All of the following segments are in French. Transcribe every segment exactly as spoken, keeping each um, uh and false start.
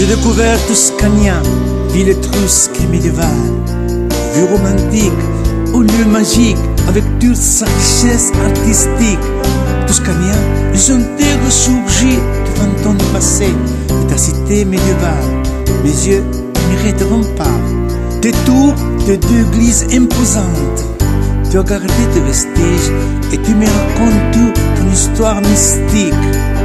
J'ai découvert Toscania, ville étrusque et médiévale, vue romantique, au lieu magique, avec toute sa richesse artistique. Toscania, je sentais ressurgir devant ton passé et ta cité médiévale. Mes yeux n'arrêteront pas. Des tours de deux églises imposantes. Tu as gardé tes vestiges et tu me racontes toute ton histoire mystique.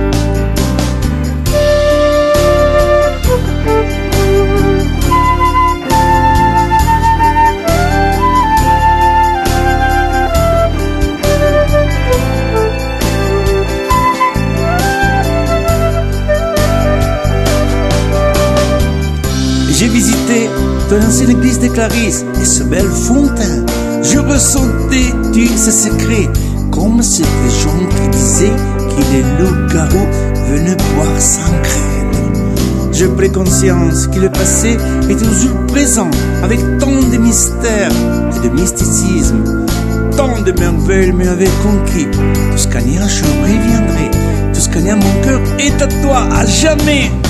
J'ai visité ton ancienne église de Clarisse et ce bel fontaine. Je ressentais tous ces secrets, comme ces gens qui disaient que les loups-garous venaient boire sans crainte. J'ai pris conscience que le passé est toujours présent, avec tant de mystères et de mysticisme. Tant de merveilles m'avaient conquis. Toscania, je reviendrai. Toscania, mon cœur est à toi à jamais.